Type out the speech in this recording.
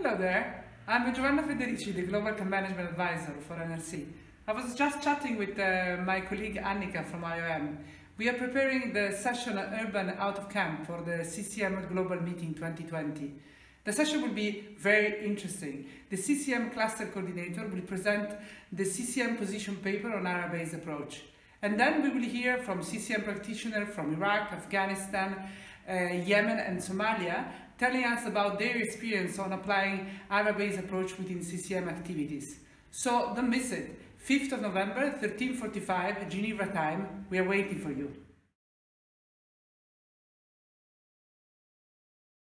Hello there, I'm Giovanna Federici, the Global Camp Management Advisor for NRC. I was just chatting with my colleague Annika from IOM. We are preparing the session Urban Out of Camp for the CCM Global Meeting 2020. The session will be very interesting. The CCM Cluster Coordinator will present the CCM position paper on area-based approach. And then we will hear from CCM practitioners from Iraq, Afghanistan, Yemen and Somalia, telling us about their experience on applying area-based approach within CCM activities. So don't miss it. 5th of November, 13:45, Geneva time. We are waiting for you.